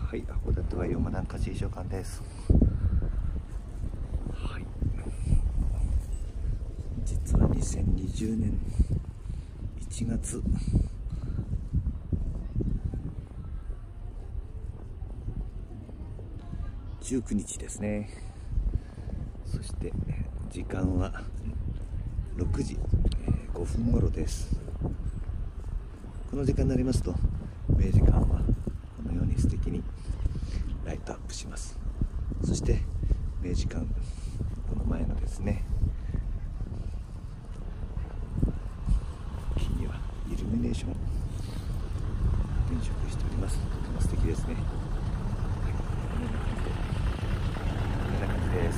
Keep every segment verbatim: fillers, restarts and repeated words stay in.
はい、函館は山南貸衣装館です。はい、実はにせんにじゅうねんいちがつじゅうくにちですね。そして時間はろくじごふん頃です。この時間になりますと明治館はこのように素敵にライトアップします。そして明治館この前のですね木にはイルミネーション転色しております。とても素敵ですね。はい、こんな感じでこんな感じです。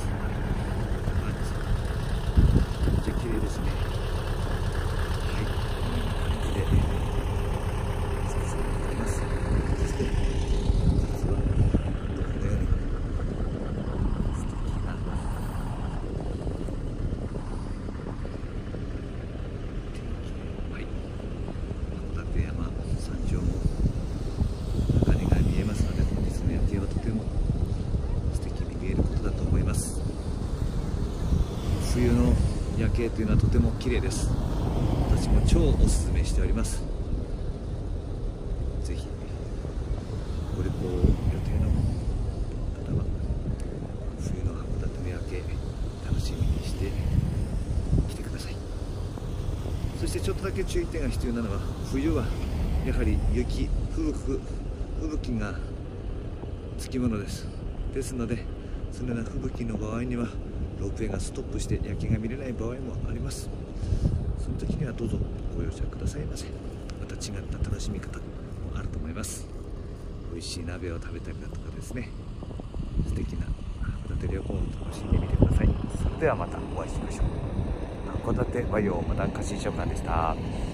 めっちゃ綺麗ですね。はい、こんな感じで撮影できます。そして実はこのように素敵な天気、はい、函館山山頂も中根が見えますので、本日の夜景はとても素敵に見えることだと思います。冬の夜景というのはとても綺麗です。私も超おすすめしております。ぜひご旅行予定の方は冬の函館の夜景楽しみにして来てください。そしてちょっとだけ注意点が必要なのは、冬はやはり雪、吹雪、吹雪がつきものです。ですので、そのような吹雪の場合にはロープウェイがストップして夜景が見れない場合もあります。その時にはどうぞご容赦くださいませ。また違った楽しみ方もあると思います。美味しい鍋を食べたりだとかですね、素敵な函館旅行を楽しんでみてください。それではまたお会いしましょう。函館和洋マダン貸衣装館でした。